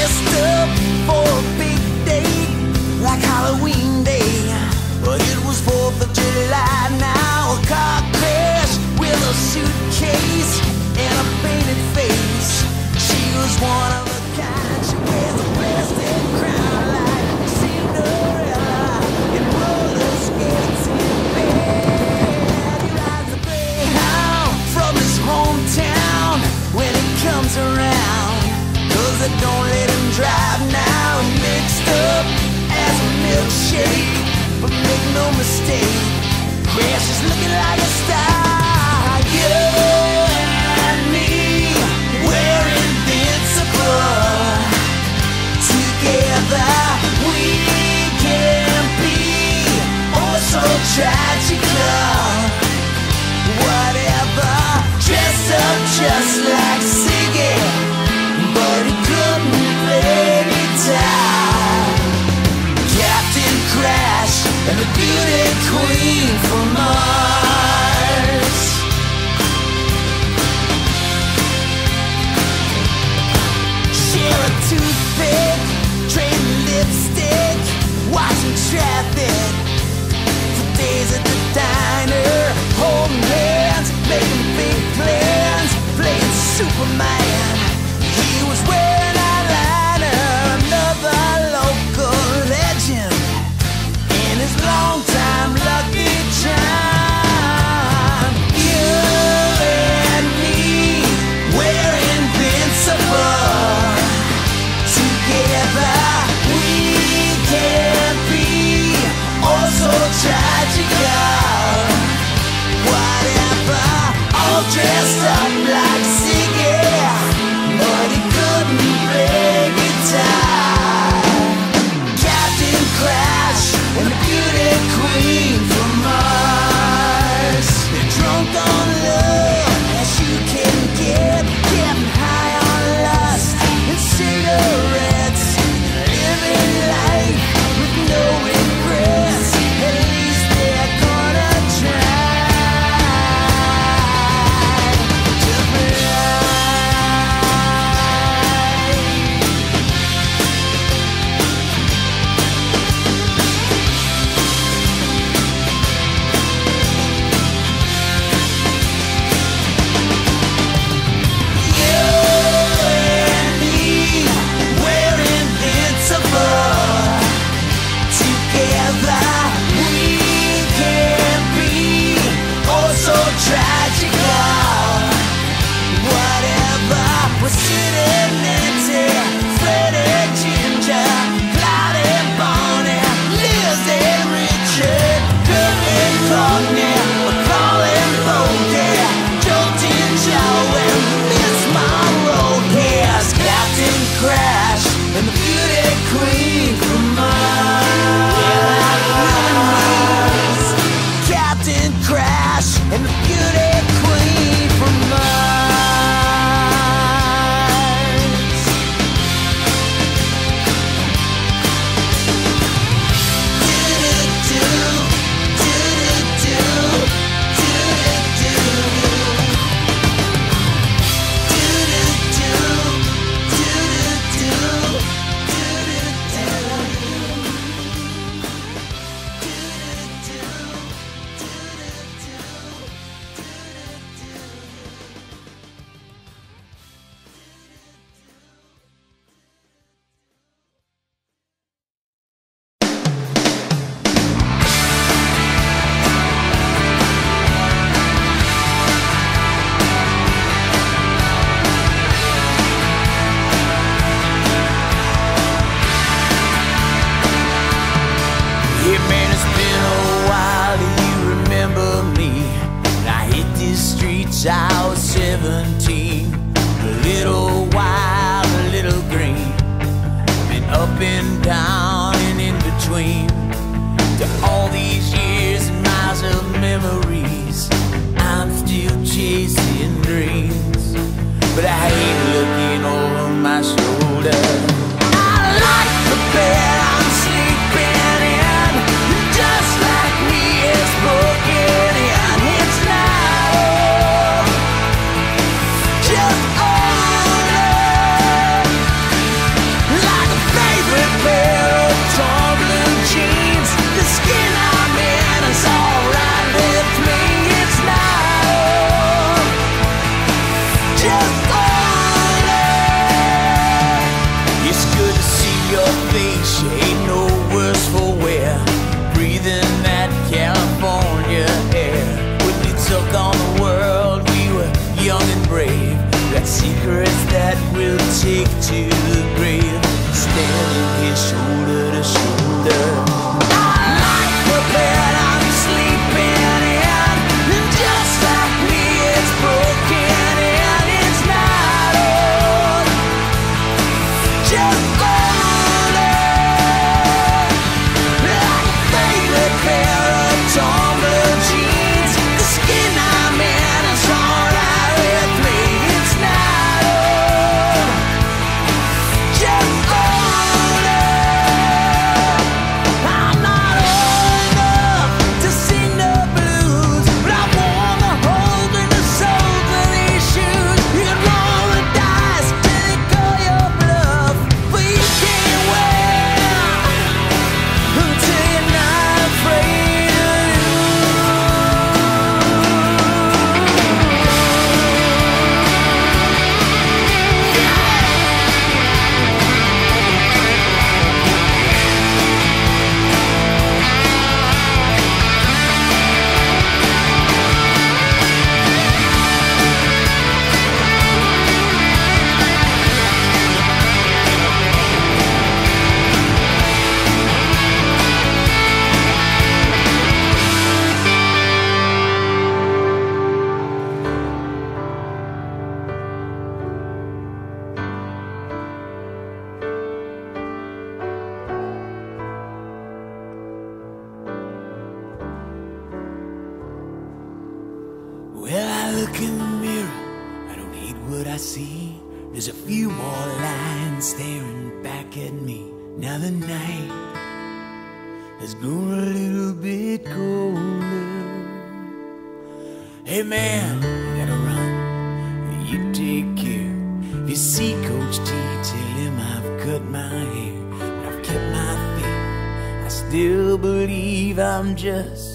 dressed up for a big day, like Halloween Day. But it was 4th of July now. A car crash with a suitcase and a painted face. She was one of a kind. She wears a plastic crown like Cinderella in roller skates in bed. He rides a Greyhound from his hometown when he comes around, 'cause they don't let him drive now. Mixed up as a milkshake, but make no mistake, Crash is looking like a star. You and me, we're invincible. Together we can be oh so tragical. Whatever, dressed up just like Ziggy, but he couldn't play guitar. Captain Crash and the beauty queen from Mars. Share a toothpick, trading lipstick, watching traffic for days at the diner, holding hands, making big plans, playing Superman. He was wearing eyeliner, another local legend in his long-time lucky charm. You and me, we're invincible. Together we can be oh so tragical. Whatever, all dressed up like Ziggy, but he couldn't play guitar. Captain Crash and the beauty queen from Mars. They're drunk on love as you can get, getting high on lust and cigarettes, living life with no regrets. At least they're gonna try to fly. You and me, we're invincible. Together we can be oh so tragical. Whatever, we're sitting empty, Freddie Ginger, Cloudy Bonnie, Liz and Richard, Kurt and Courtney, Macaulay Bogey, Joltin' Joe and Miss Monroe. Yes, Captain Crash and the beauty queen from Mars. Captain Crash and the beauty queen from Mars. Do-do-do, do-do-do, do-do-do. Do-do-do, do-do-do, Yeah, man, it's been a while. Do you remember me? When I hit these streets, I was 17. A little wild, a little green. Been up and down and in between. To all these years and miles of memories, I'm still chasing dreams. But I hate looking over my shoulder. I like the bed I'm sleeping in, just like me is broken in. It's not just older. take to the grave, standing here shoulder to shoulder. Not prepared, I'm sleeping in, and just like me, it's broken and it's not old, just golden, like a favorite pair of tumbler jeans. The skin I'm in is all right with me. It's not old, just golden. I'm not old enough to sing the blues, but I wanna hold in the soles of these shoes. You can roll the dice till they call your bluff, but you can't win until you're not afraid to Well, I look in the mirror, I don't hate what I see. There's a few more lines staring back at me. Now the night has grown a little bit colder. Hey man, I gotta run, you take care. If you see Coach T, tell him I've cut my hair, but I've kept my faith. I still believe I'm just